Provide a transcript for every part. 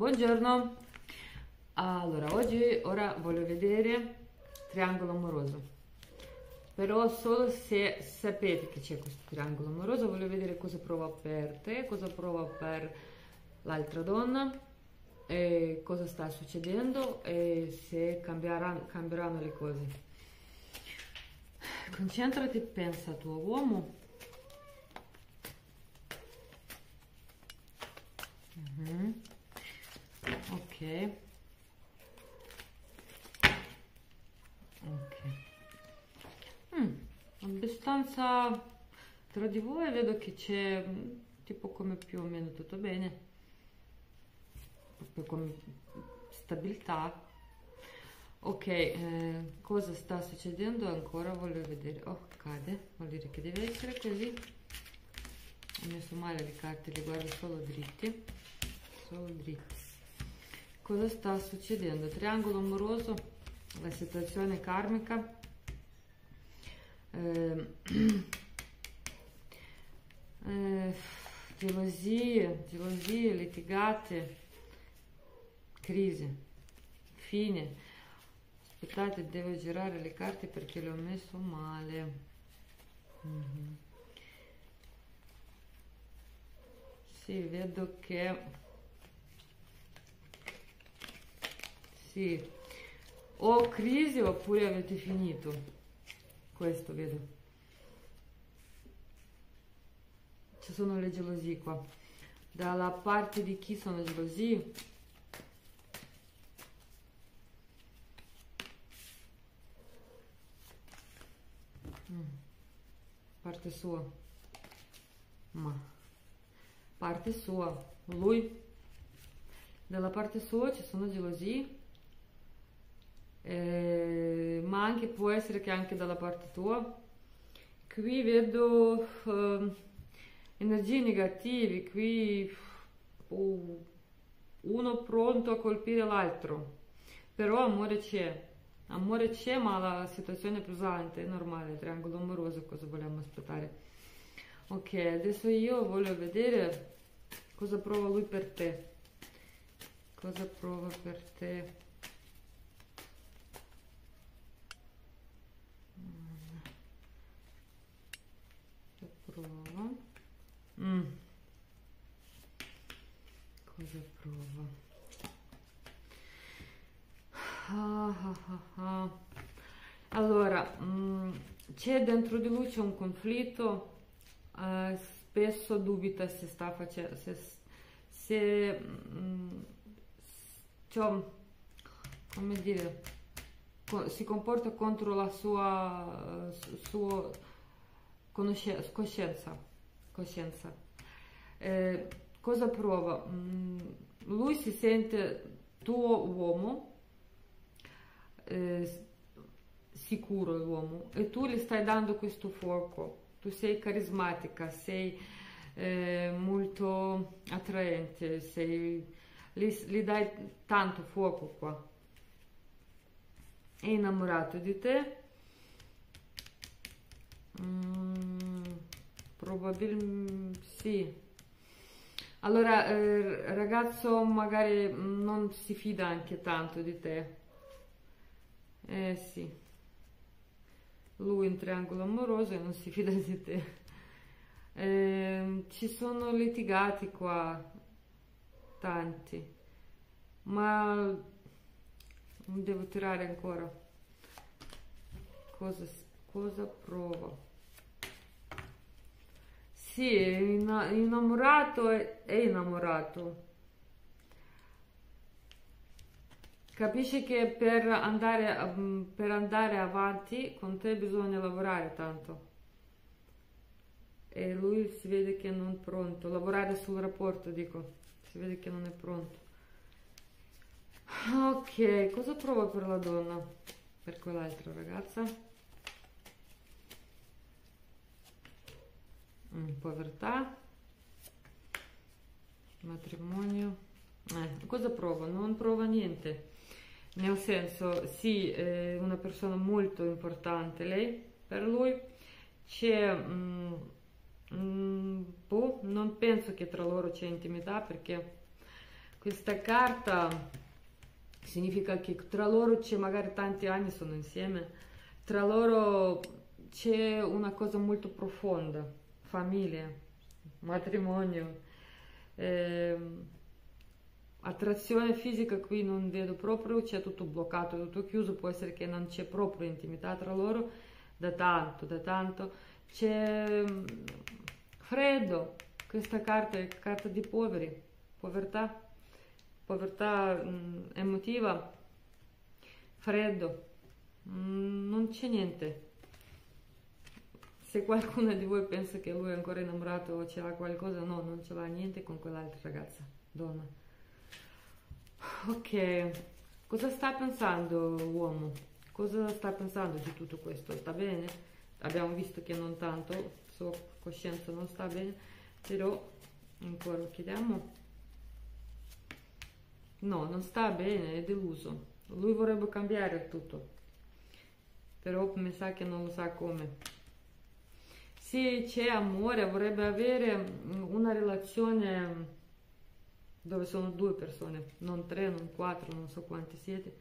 Buongiorno, allora ora voglio vedere triangolo amoroso, però solo se sapete che c'è questo triangolo amoroso voglio vedere cosa prova per te, cosa prova per l'altra donna, e cosa sta succedendo e se cambieranno le cose. Concentrati, pensa al tuo uomo. Ok. Abbastanza tra di voi vedo che c'è tipo come più o meno tutto bene, proprio come stabilità. Ok, cosa sta succedendo ancora voglio vedere. Oh, cade, vuol dire che deve essere così. Ho messo male le carte, le guardo solo dritti, solo dritti. Cosa sta succedendo? Triangolo amoroso, la situazione karmica, gelosie, litigate, crisi, fine. Aspettate, devo girare le carte perché le ho messo male. Sì, vedo che sì, o crisi oppure avete finito. Questo vedo. Ci sono le gelosie qua. Dalla parte di chi sono gelosie? Parte sua. Ma parte sua. Lui. Dalla parte sua ci sono gelosie. Ma anche può essere che anche dalla parte tua. Qui vedo energie negative, qui uno pronto a colpire l'altro, però amore c'è, ma la situazione è pesante, è normale, triangolo amoroso, cosa vogliamo aspettare? Ok, adesso io voglio vedere cosa prova lui per te, cosa prova per te. Prova. Cosa prova? Allora, c'è dentro di lui c'è un conflitto, spesso dubita se sta facendo, cioè, come dire, si comporta contro la sua coscienza. Cosa prova? Lui si sente tuo uomo, sicuro l'uomo, e tu gli stai dando questo fuoco. Tu sei carismatica, sei molto attraente, gli dai tanto fuoco qua. È innamorato di te. Probabilmente sì. Allora, ragazzo magari non si fida anche tanto di te. Sì. Lui in triangolo amoroso e non si fida di te. Ci sono litigati qua, tanti, ma devo tirare ancora. Cosa prova? Sì, è innamorato, è innamorato. Capisci che per andare avanti con te bisogna lavorare tanto. E lui si vede che non è pronto. Lavorare sul rapporto, dico. Si vede che non è pronto. Ok, cosa prova per la donna? Per quell'altra ragazza? Povertà, matrimonio. Cosa prova? Non prova niente, nel senso sì, è una persona molto importante lei per lui. C'è non penso che tra loro c'è intimità, perché questa carta significa che tra loro c'è magari tanti anni sono insieme, tra loro c'è una cosa molto profonda, famiglia, matrimonio, attrazione fisica qui non vedo proprio, c'è tutto bloccato, tutto chiuso, può essere che non c'è proprio intimità tra loro da tanto, c'è freddo, questa carta è carta di poveri, povertà emotiva, freddo, non c'è niente. Se qualcuno di voi pensa che lui è ancora innamorato o ce l'ha qualcosa, no, non ce l'ha niente con quell'altra ragazza, donna. Ok, cosa sta pensando uomo? Cosa sta pensando di tutto questo? Sta bene? Abbiamo visto che non tanto, sua coscienza non sta bene, però ancora chiediamo. No, non sta bene, è deluso. Lui vorrebbe cambiare tutto, però mi sa che non lo sa come. Se c'è amore, vorrebbe avere una relazione dove sono due persone, non tre, non quattro, non so quanti siete.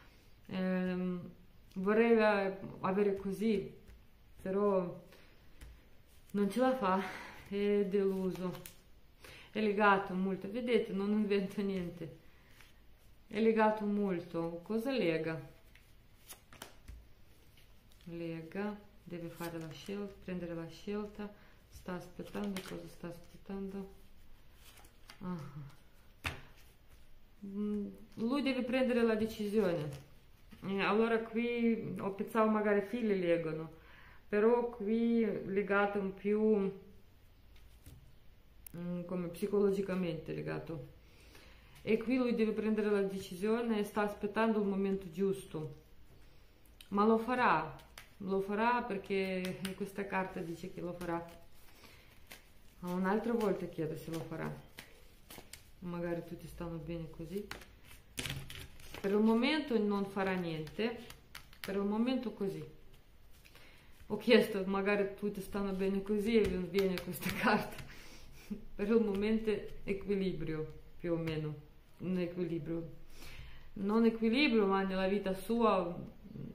Vorrebbe avere così, però non ce la fa, è deluso, è legato molto, vedete, non inventa niente, è legato molto. Cosa lega? Lega. Deve fare la scelta, prendere la scelta, sta aspettando, cosa sta aspettando? Lui deve prendere la decisione. Allora qui pensavo magari figli legano, però qui legato un più come psicologicamente legato. E qui lui deve prendere la decisione e sta aspettando il momento giusto, ma lo farà. Lo farà perché questa carta dice che lo farà. Un'altra volta chiedo se lo farà. Magari tutti stanno bene così. Per il momento non farà niente. Per il momento così. Ho chiesto, magari tutti stanno bene così e viene questa carta. Per il momento equilibrio, più o meno. Un equilibrio. Non equilibrio, ma nella vita sua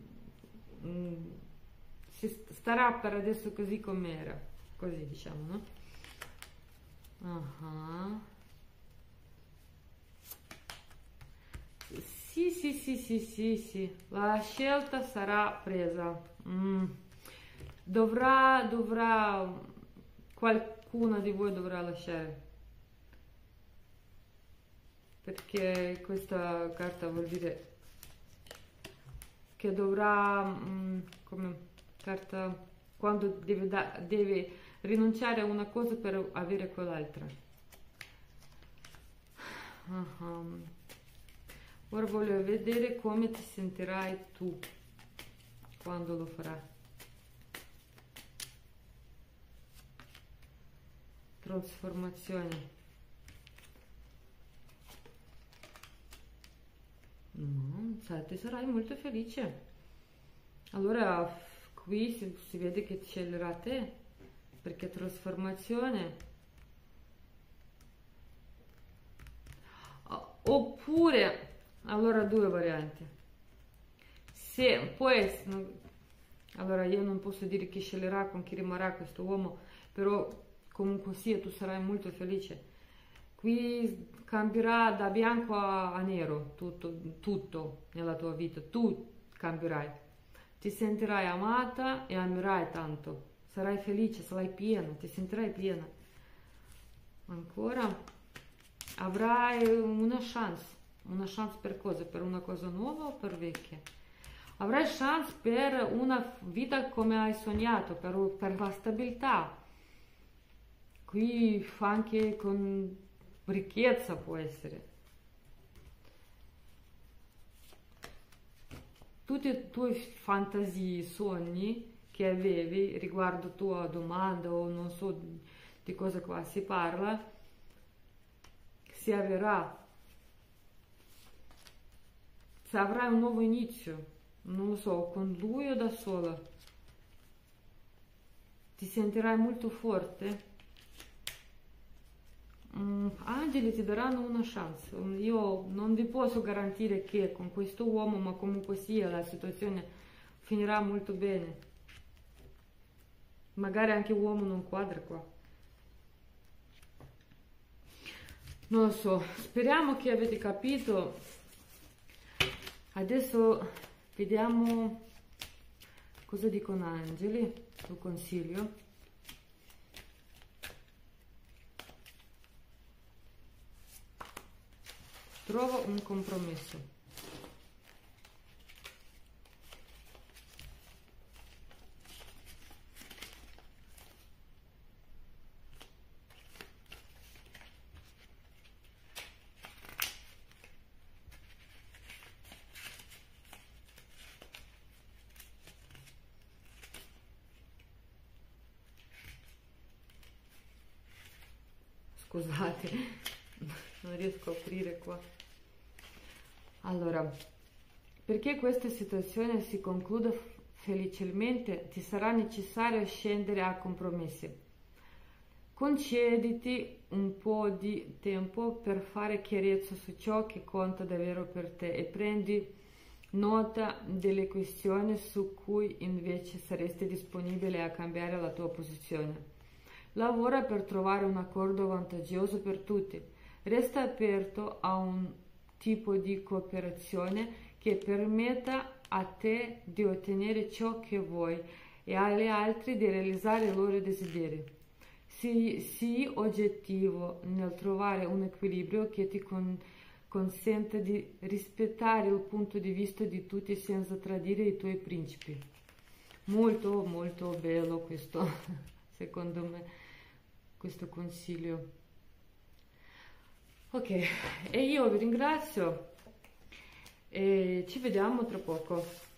starà per adesso così com'era, così diciamo, no? Sì, la scelta sarà presa. Qualcuno di voi dovrà lasciare, perché questa carta vuol dire che dovrà, come carta, quando deve rinunciare a una cosa per avere quell'altra. Ora voglio vedere come ti sentirai tu quando lo farà. Trasformazione. No, ti sarai molto felice. Allora qui si vede che sceglierà te, perché trasformazione. Oppure, allora due varianti. Se poi, allora io non posso dire chi sceglierà, con chi rimarrà questo uomo, però comunque sia tu sarai molto felice. Qui cambierà da bianco a nero tutto nella tua vita, tu cambierai. Ti sentirai amata e amerai tanto, sarai felice, sarai piena, ti sentirai piena. Ancora avrai una chance per cosa? Per una cosa nuova o per vecchia? Avrai chance per una vita come hai sognato, per la stabilità. Qui fa anche con ricchezza può essere. Tutte le tue fantasie, sogni che avevi riguardo tua domanda o non so di cosa qua si parla, si avverrà. Se avrai un nuovo inizio, non lo so, con lui o da sola, ti sentirai molto forte, angeli ti daranno una chance. Io non vi posso garantire che con questo uomo, ma comunque sia, la situazione finirà molto bene. Magari anche uomo non quadra qua. Non lo so, speriamo che avete capito. Adesso vediamo cosa dicono angeli, lo consiglio. Trovo un compromesso. Scusate, non riesco a aprire qua. Allora, perché questa situazione si concluda felicemente, ti sarà necessario scendere a compromessi. Concediti un po' di tempo per fare chiarezza su ciò che conta davvero per te e prendi nota delle questioni su cui invece saresti disponibile a cambiare la tua posizione. Lavora per trovare un accordo vantaggioso per tutti. Resta aperto a un tipo di cooperazione che permetta a te di ottenere ciò che vuoi e agli altri di realizzare i loro desideri. Sii oggettivo nel trovare un equilibrio che ti consenta di rispettare il punto di vista di tutti senza tradire i tuoi principi. Molto molto bello questo, secondo me, questo consiglio. Ok, e io vi ringrazio e ci vediamo tra poco.